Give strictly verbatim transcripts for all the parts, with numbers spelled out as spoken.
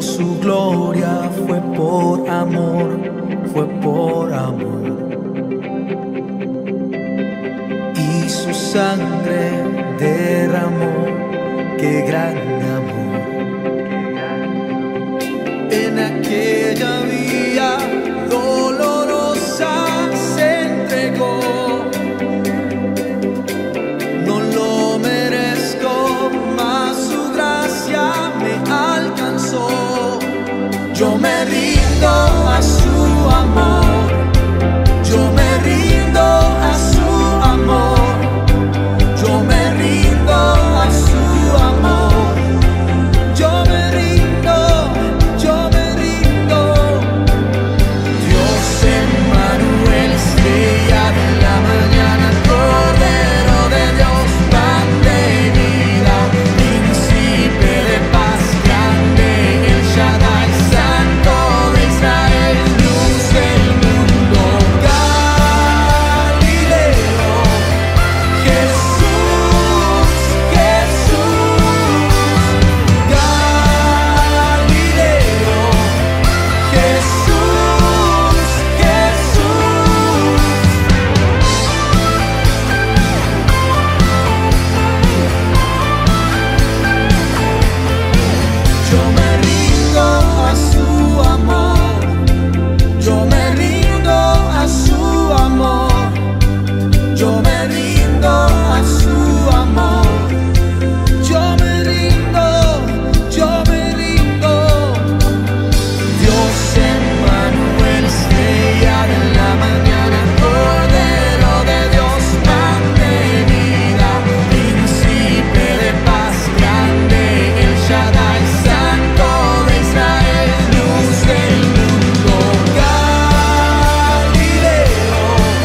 su gloria, fue por amor, fue por amor. Y su sangre derramó, qué grande amor. En aquella vía dolorosa se entregó. No lo merezco, mas su gracia me alcanzó. Yo me rindo a su amor, yo me rindo a su amor, yo me rindo a su amor, yo me rindo, yo me rindo. Dios Emmanuel, estrella de la mañana, Cordero de Dios, pan de vida, príncipe de paz, grande el Shaddai, Santo de Israel, luz del mundo, Galileo, Jesús, Jesús, Galileo, Jesús, Jesús. Yo me rindo a su amor, yo me rindo a su amor, yo me rindo a su amor, yo me rindo, yo me rindo. Dios Emmanuel, estrella de la mañana, Cordero de Dios, pan de vida, príncipe de paz, grande el Shaddai, Santo de Israel, luz del mundo, Galileo,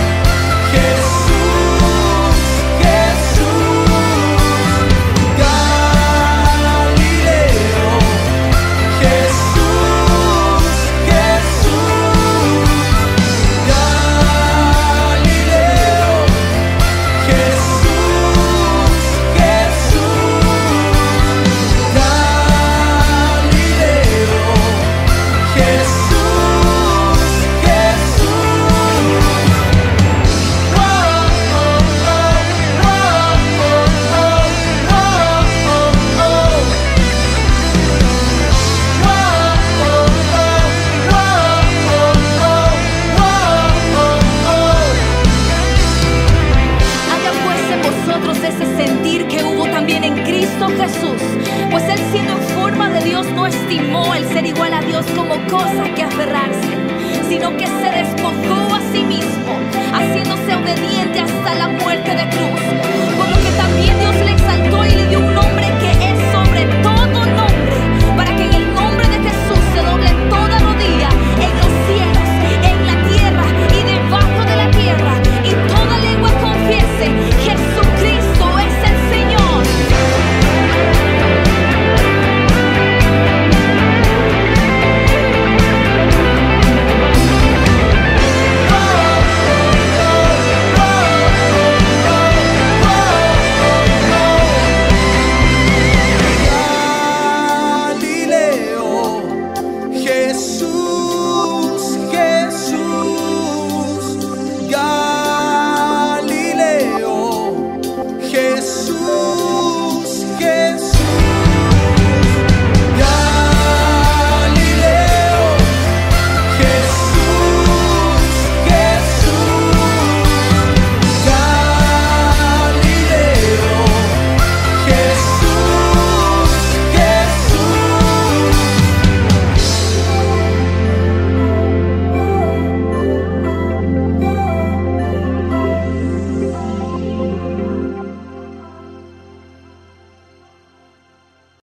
Jesús, Jesús, Galileo, Jesús, Jesús, Galileo, Jesús, Jesús, Galileo, Jesús, Jesús. Oh, Haya pues en vosotros ese sentir que hubo también en Cristo Jesús, pues él siendo en forma de Dios no estimó el ser igual a Dios como cosa que aferrarse, sino que se despojó a sí mismo, haciéndose obediente hasta la muerte de cruz,